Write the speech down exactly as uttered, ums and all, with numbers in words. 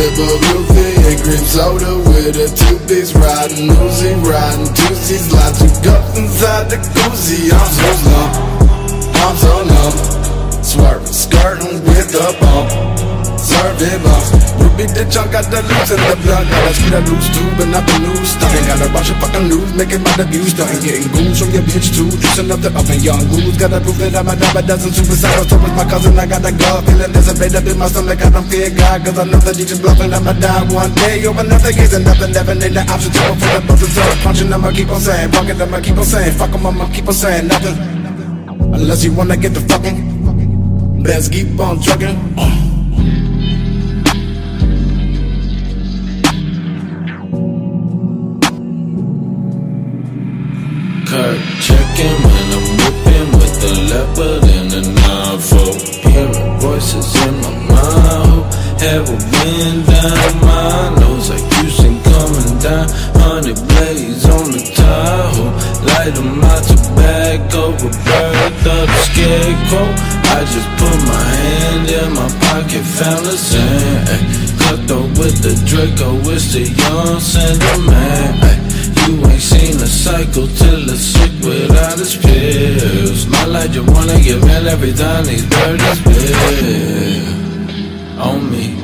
sip of Ruthie and cream soda with a two-piece riding Uzi, riding two seats, lots of cups inside the koozie. I'm so numb, I'm so numb, swerving, skirting with a bump, serving bumps. Ruby the chunk, got the loose in the blood, gotta see that loose too, but not the loose stuff. Ain't gotta watch your fucking news, making my debut, starting getting goons from your bitch too, juicing up the up and young goons. Gotta prove that I'm a dime a dozen suicidal, so with my cousin I got a glove, feeling dissipated in my stomach. I don't fear God, cause I know that you just bluffing. I'ma die one day, open up the gates and nothing, never need the option to for the buzzers up punching. I'ma keep on saying, fuck it, I'ma keep on saying, fuck 'em, I'ma keep on saying nothing, unless you wanna get the fucking, best keep on trucking. uh. Kirk checking when I'm whipping with the leopard and the nine four. Hearing voices in my mind, have a wind down my nose like Houston coming down. Honey blaze on the Tahoe, light 'em out tobacco, a bird of the scarecrow. I just put my hand in my pocket, found the sand. Cut though with the Draco, it's the young Sandra man. You ain't seen a cycle till it's sick without its pills. My life you wanna get mad every time these birdies spill on me.